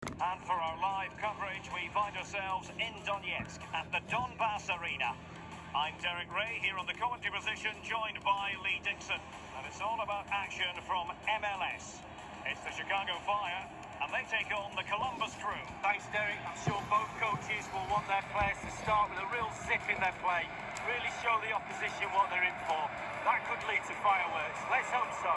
And for our live coverage, we find ourselves in Donetsk at the Donbass Arena. I'm Derek Ray here on the commentary position, joined by Lee Dixon. And it's all about action from MLS. It's the Chicago Fire, and they take on the Columbus Crew. Thanks, Derek. I'm sure both coaches will want their players to start with a real zip in their play. Really show the opposition what they're in for. That could lead to fireworks. Let's hope so.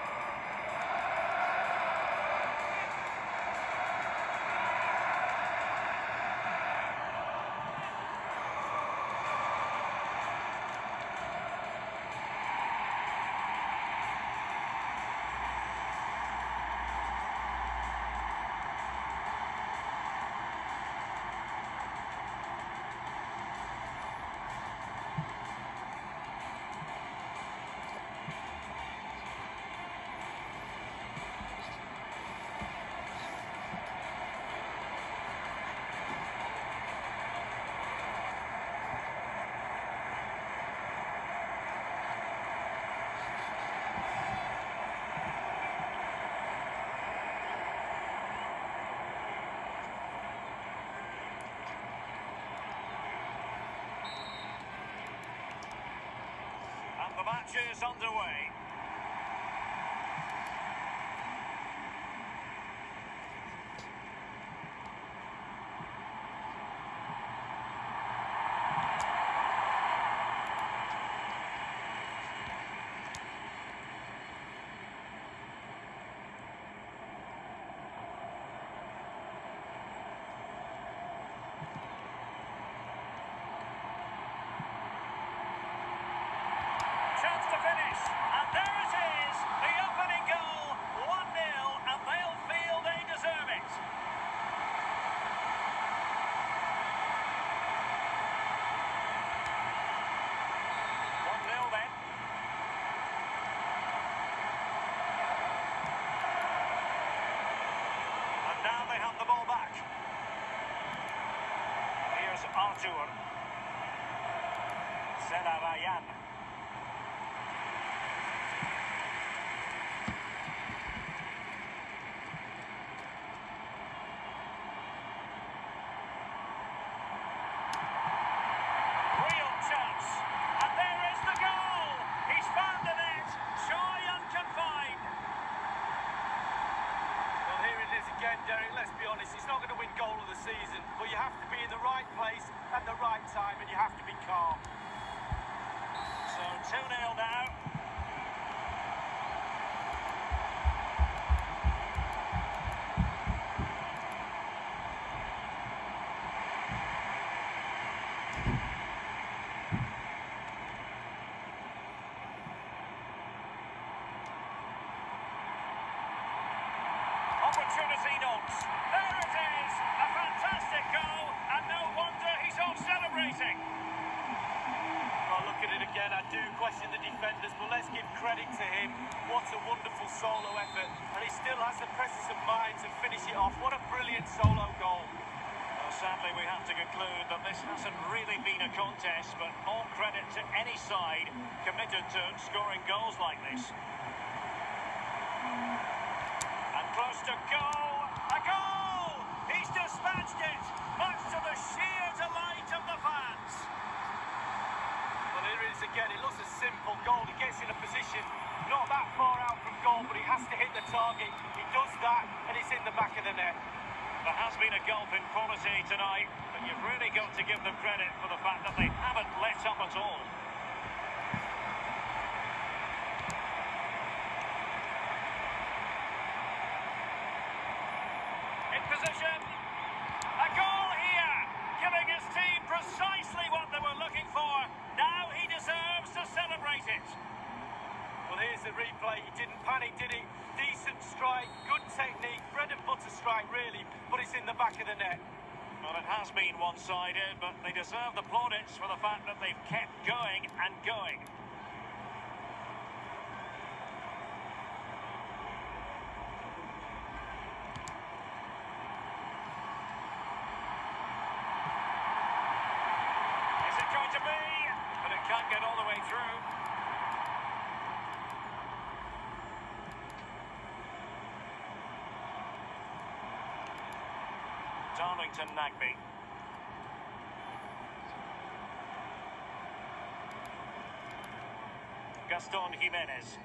The match is underway. Chance to finish, and there it is, the opening goal, 1-0, and they'll feel they deserve it. Then. And now they have the ball back. Here's Artur. Ryan. Derek, let's be honest, he's not going to win goal of the season, but you have to be in the right place at the right time and you have to be calm. So 2-0 now. Opportunity knocks. There it is! A fantastic goal, and no wonder he's off celebrating. Well, look at it again. I do question the defenders, but let's give credit to him. What a wonderful solo effort. And he still has the presence of mind to finish it off. What a brilliant solo goal. Well, sadly, we have to conclude that this hasn't really been a contest, but all credit to any side committed to scoring goals like this. Close to goal, a goal! He's dispatched it, much to the sheer delight of the fans. Well, here it is again, it looks a simple goal. He gets in a position not that far out from goal, but he has to hit the target. He does that, and it's in the back of the net. There has been a gulf in quality tonight, but you've really got to give them credit for the fact that they haven't let up at all. Position. A goal here, giving his team precisely what they were looking for. Now he deserves to celebrate it. Well, here's the replay. He didn't panic, did he? Decent strike, good technique, bread and butter strike, really, but it's in the back of the net. Well, it has been one-sided, but they deserve the plaudits for the fact that they've kept going and going. Can't get all the way through. Darlington Nagby. Gaston Jimenez.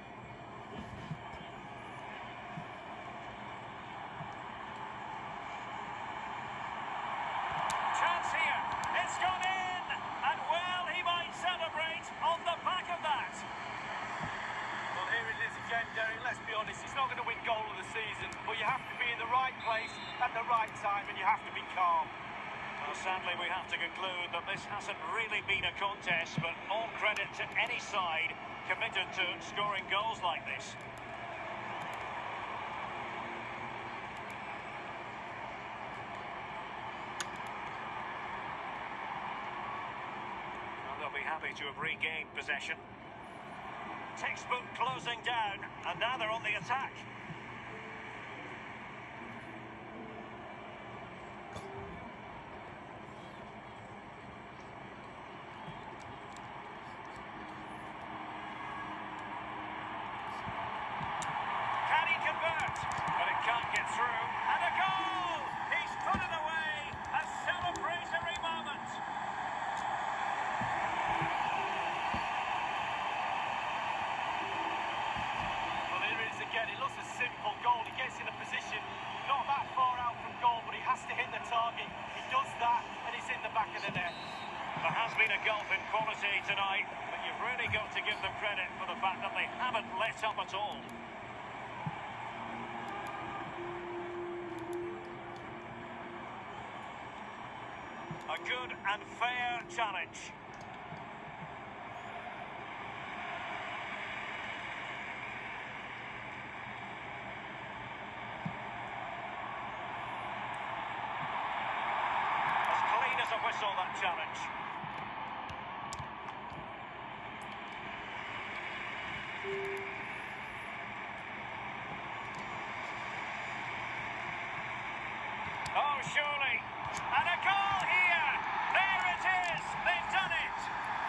Chance here. It's gone in. And well, he might celebrate on the back of that. Well, here it is again, Derek. Let's be honest, he's not going to win goal of the season, but you have to be in the right place at the right time, and you have to be calm. Well, sadly, we have to conclude that this hasn't really been a contest, but all credit to any side committed to scoring goals like this. Well, they'll be happy to have regained possession. Textbook closing down, and now they're on the attack. There has been a gulf in quality tonight, but you've really got to give them credit for the fact that they haven't let up at all. A good and fair challenge. As clean as a whistle, that challenge. Oh, surely. And a goal here. There it is. They've done it.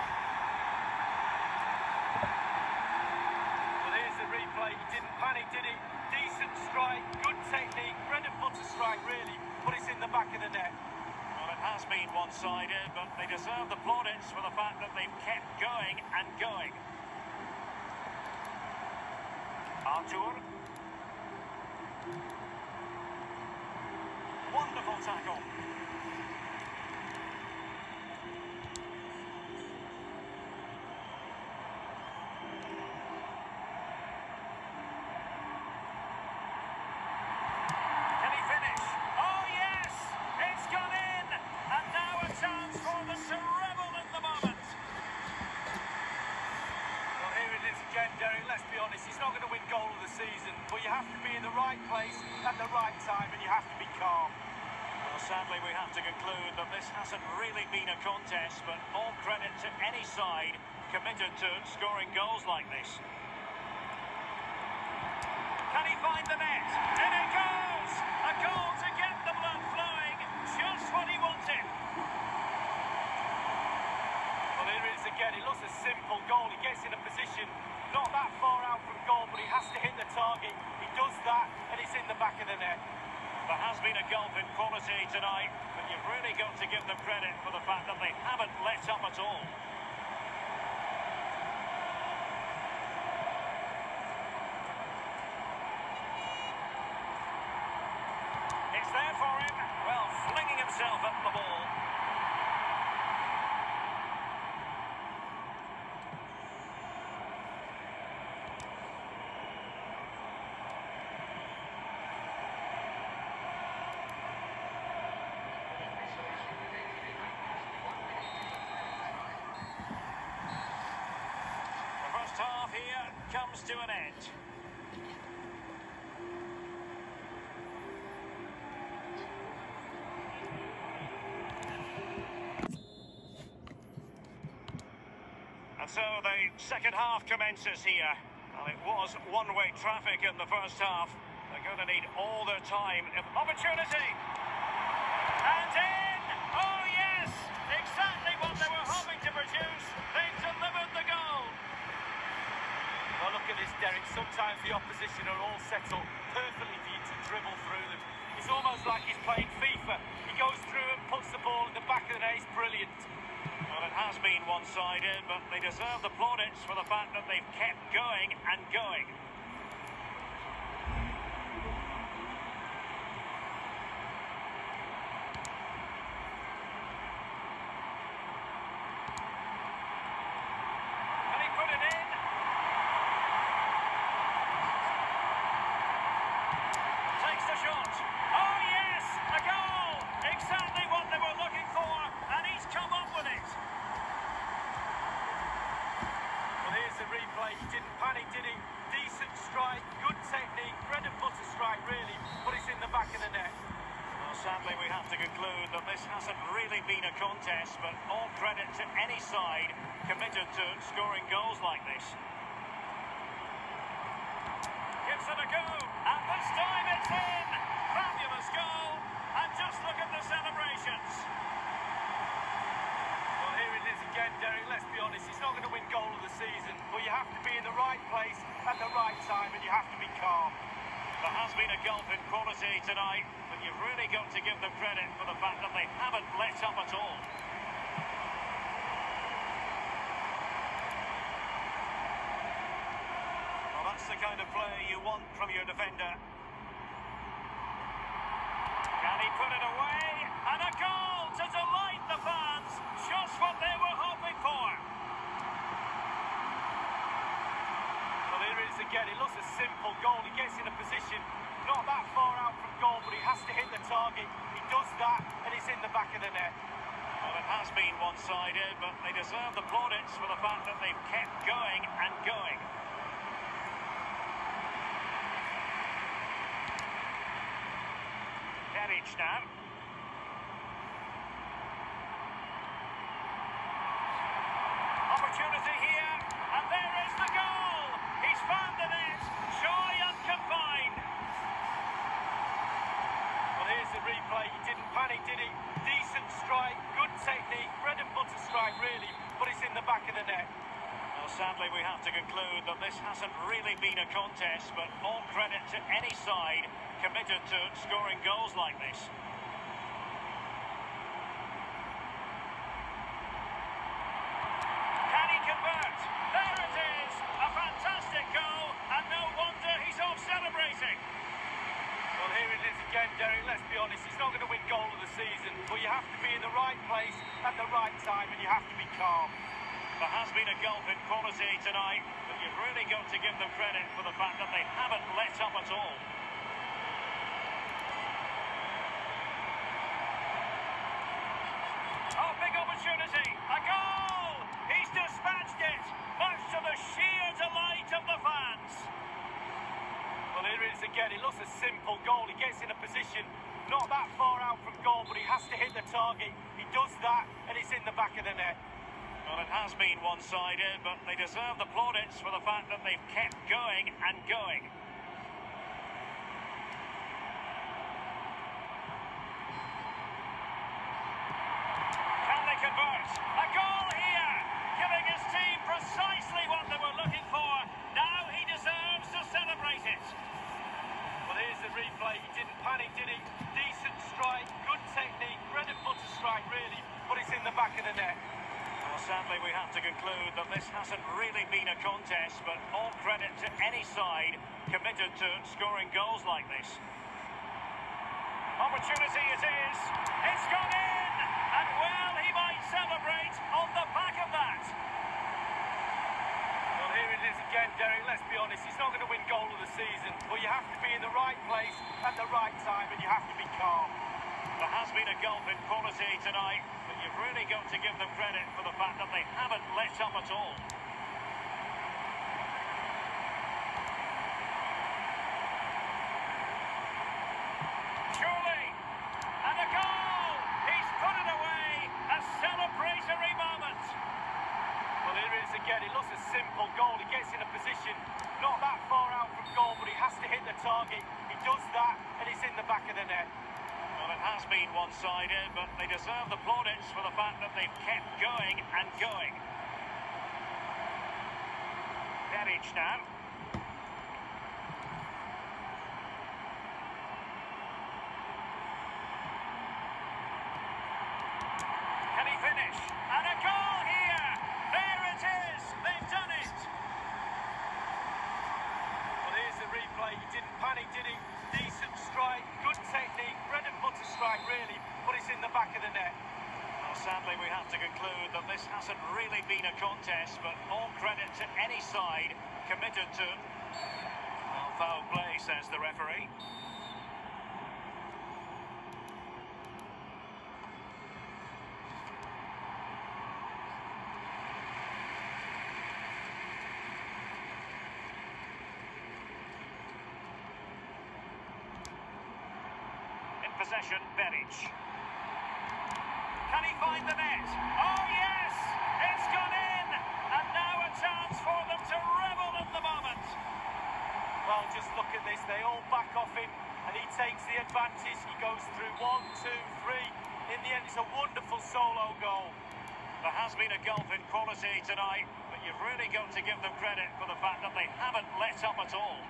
Well, here's the replay. He didn't panic, did he? Decent strike, good technique, bread and butter strike, really, but it's in the back of the net. Well, it has been one-sided, but they deserve the plaudits for the fact that they've kept going and going. Artur. Wonderful tackle. Can he finish? Oh, yes! It's gone in! And now a chance for them to revel in the moment. Well, here it is again, Derek. Let's be honest, he's not going to win goal of the season, but you have to be in the right place at the right time, and you have to be calm. Well, sadly, we have to conclude that this hasn't really been a contest, but all credit to any side committed to scoring goals like this. Can he find the net? In it goes! A goal to get the blood flowing. Just what he wanted. Well, here it is again. It looks a simple goal. He gets in a position not that far out from goal, but he has to hit the target. He does that, and it's in the back of the net. There has been a gulf in quality tonight, but you've really got to give them credit for the fact that they haven't let up at all. It's there for him. Well, flinging himself at the ball. Half here comes to an end. And so the second half commences here. Well, it was one-way traffic in the first half. They're going to need all their time. Opportunity! And in! Oh yes! Exactly what they were hoping to produce. They've delivered the goal. Well, look at is, Derek. Sometimes the opposition are all set up perfectly for you to dribble through them. It's almost like he's playing FIFA. He goes through and puts the ball in the back of the net. It's brilliant. Well, it has been one-sided, but they deserve the plaudits for the fact that they've kept going and going. And he put it in. Takes the shot. Oh, yes! A goal! Exactly what they were looking for, and he's come up with it. Well, here's the replay. He didn't panic, did he? Decent strike, good technique, bread and butter strike, really, but it's in the back of the net. Well, sadly, we have to conclude that this hasn't really been a contest, but all credit to any side committed to scoring goals like this. Gives it a go, and this time it's in! Fabulous goal, and just look at the celebrations. Well, here it is again, Derek. Let's be honest, he's not going to win goal of the season, but you have to be in the right place at the right time, and you have to be calm. There has been a gulf in quality tonight, but you've really got to give them credit for the fact that they haven't let up at all. Well, that's the kind of play you want from your defender. Can he put it away? And a goal to delight the fans. Just what they were hoping for. Well, here it is again. It looks a simple goal. He gets in a position not that far out from goal, but he has to hit the target. He does that, and it's in the back of the net. Well, it has been one-sided, but they deserve the plaudits for the fact that they've kept going and going. Perich now. Opportunity here, and there is the goal! He's found the net, joy unconfined. Well, here's the replay. He didn't panic, did he? Decent strike, good technique, bread and butter strike, really, but it's in the back of the net. Well, sadly, we have to conclude that this hasn't really been a contest, but all credit to any side committed to scoring goals like this. Can he convert? There it is! A fantastic goal, and no wonder he's off celebrating. Well, here it is again, Derek. Let's be honest, he's not going to win goal of the season, but you have to be in the right place at the right time, and you have to be calm. There has been a gulf in quality tonight, but you've really got to give them credit for the fact that they haven't let up at all. Oh, big opportunity! A goal! He's dispatched it, much to the sheer delight of the fans. Well, here it is again. It looks a simple goal. He gets in a position not that far out from goal, but he has to hit the target. He does that, and it's in the back of the net. Well, it has been one-sided, but they deserve the plaudits for the fact that they've kept going and going. Can they convert? A goal here, giving his team precisely what they were looking for. Now he deserves to celebrate it. Well, here's the replay. He didn't panic, did he? Decent strike, good technique, bread and butter strike, really, but it's in the back of the net. Well, sadly, we have to conclude that this hasn't really been a contest, but all credit to any side committed to scoring goals like this. Opportunity it is. It's gone in, and well, he might celebrate on the back of that. Well, here it is again, Derek. Let's be honest, he's not going to win goal of the season, but you have to be in the right place at the right time, and you have to be calm. There has been a gulf in quality tonight, but you've really got to give them credit for the fact that they haven't let up at all. Surely, and a goal! He's put it away, a celebratory moment. Well, here it is again. It looks a simple goal. He gets in a position not that far out from goal, but he has to hit the target. He does that, and it's in the back of the net. Well, it has been one-sided, but they deserve the plaudits for the fact that they've kept going and going. Perich now. it is! They've done it! Well, here's the replay. He didn't panic, did he? Decent strike, good technique, bread and butter strike, really, but it's in the back of the net. Well, sadly, we have to conclude that this hasn't really been a contest, but all credit to any side committed to... Well, foul play, says the referee. Possession, Berich. Can he find the net? Oh yes! It's gone in! And now a chance for them to revel in the moment. Well, just look at this. They all back off him and he takes the advantage. He goes through 1, 2, 3. In the end, it's a wonderful solo goal. There has been a gulf in quality tonight, but you've really got to give them credit for the fact that they haven't let up at all.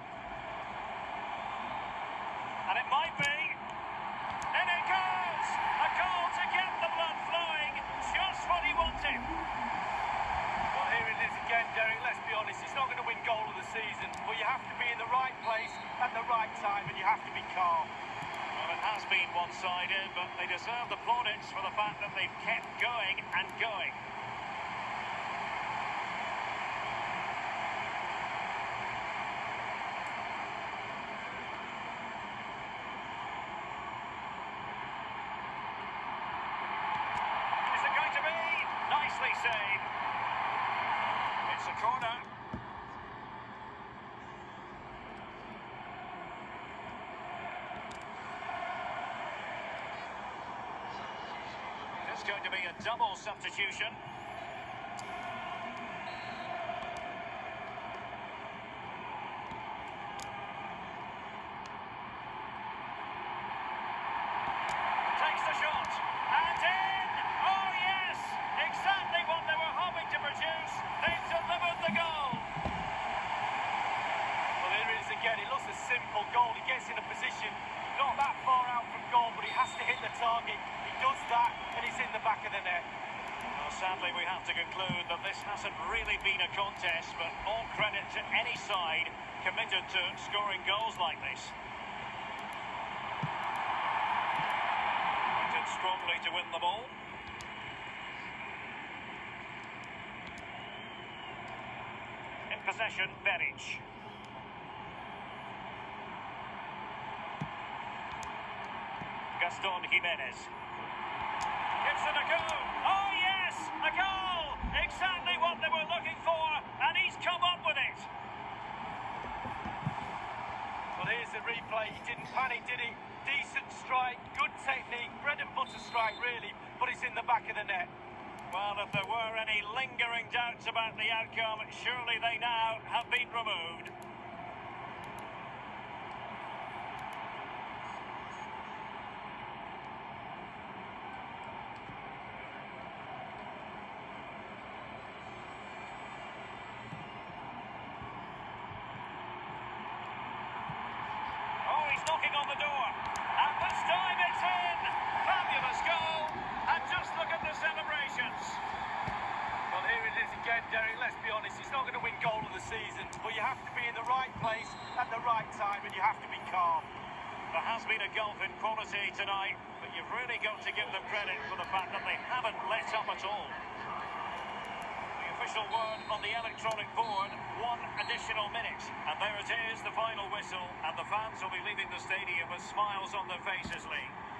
And it might be... In it goes! A goal to get the blood flowing, just what he wanted. Well, here it is again, Derek. Let's be honest, he's not going to win goal of the season, but you have to be in the right place at the right time, and you have to be calm. Well, it has been one-sided, but they deserve the plaudits for the fact that they've kept going and going. Nicely saved. It's a corner. It's going to be a double substitution. Takes the shot. And in! Oh, yes! Exactly what they were hoping to produce. They've delivered the goal. Well, here it is again. It looks a simple goal. He gets in a position not that far out from goal, but he has to hit the target. He does that, and it's in the back of the net. Well, sadly, we have to conclude that this hasn't really been a contest, but all credit to any side committed to scoring goals like this. Pointed strongly to win the ball. In possession, Berich. Gaston Jimenez. Gives it a go. Oh, yes! A goal! Exactly what they were looking for, and he's come up with it. Well, here's the replay. He didn't panic, did he? Decent strike, good technique, bread and butter strike, really, but it's in the back of the net. Well, if there were any lingering doubts about the outcome, surely they now have been removed. Oh, he's knocking on the door. And this time it's in. Fabulous goal. And just look at the celebrations. Well, here it is again, Derek. Let's be honest, he's not going to win goal of the season, but you have to be in the right place at the right time, and you have to be calm. There has been a gulf in quality tonight, but you've really got to give them credit for the fact that they haven't let up at all. The official word on the electronic board, 1 additional minute. And there it is, the final whistle, and the fans will be leaving the stadium with smiles on their faces, Lee.